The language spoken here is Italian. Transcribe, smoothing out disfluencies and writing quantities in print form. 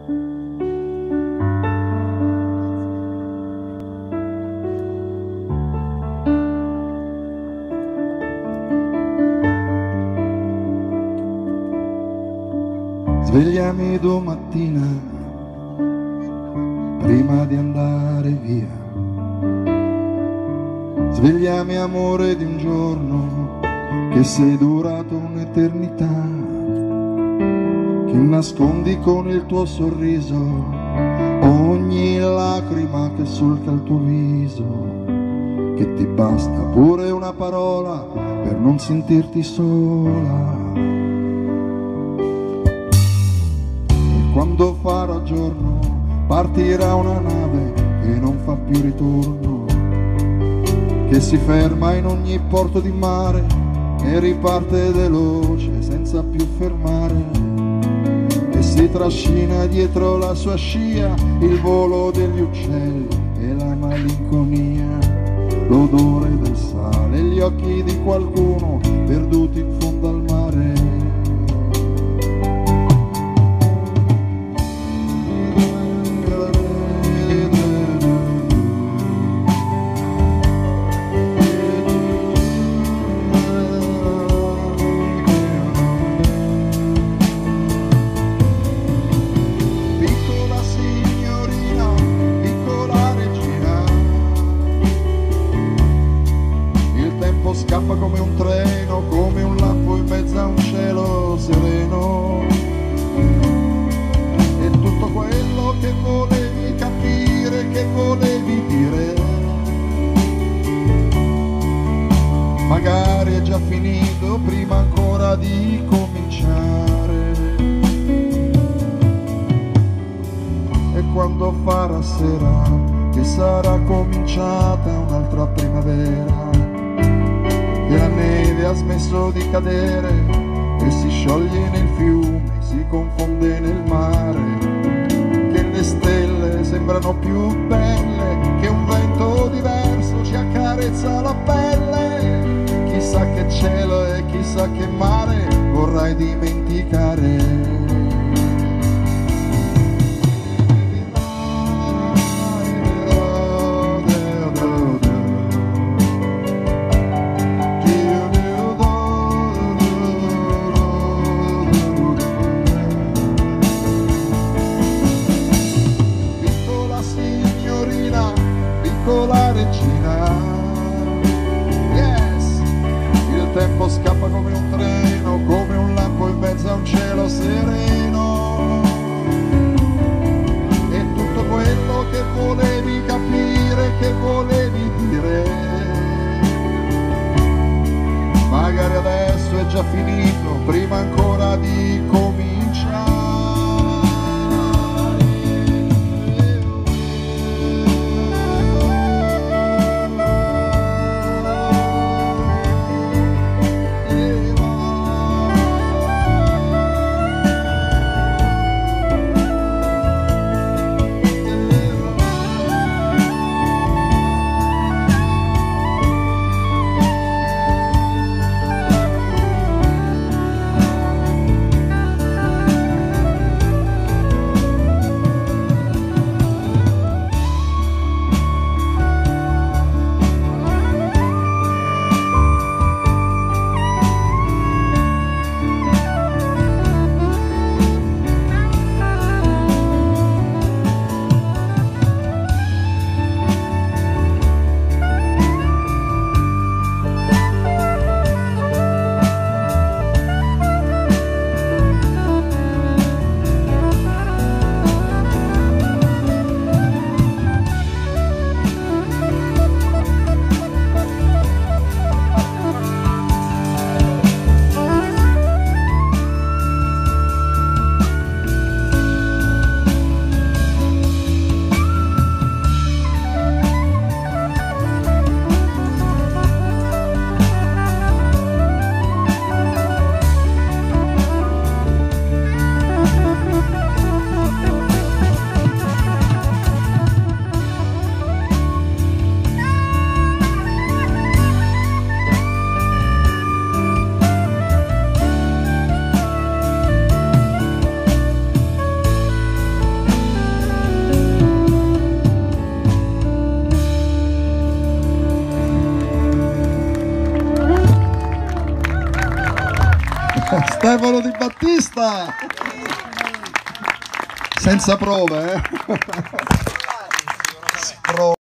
Svegliami domattina prima di andare via. Svegliami amore di un giorno che sei durato un'eternità, che nascondi con il tuo sorriso ogni lacrima che solca il tuo viso, che ti basta pure una parola per non sentirti sola. Quando farà giorno partirà una nave che non fa più ritorno, che si ferma in ogni porto di mare e riparte veloce senza più fermare, e si trascina dietro la sua scia il volo degli uccelli e la malinconia, l'odore del sale e gli occhi di qualcuno perduti in fondo al mare. Scappa come un treno, come un lampo in mezzo a un cielo sereno, e tutto quello che volevi capire, che volevi dire, magari è già finito prima ancora di cominciare. E quando farà sera, che sarà cominciata un'altra primavera, e la neve ha smesso di cadere e si scioglie nel fiume, si confonde nel mare, che le stelle sembrano più belle, che un vento diverso ci accarezza la pelle. Chissà che cielo e chissà che mare vorrai dimenticare. La regina, yes, il tempo scappa come un treno, come un lampo in mezzo Stefano Di Battista! Senza prove, eh?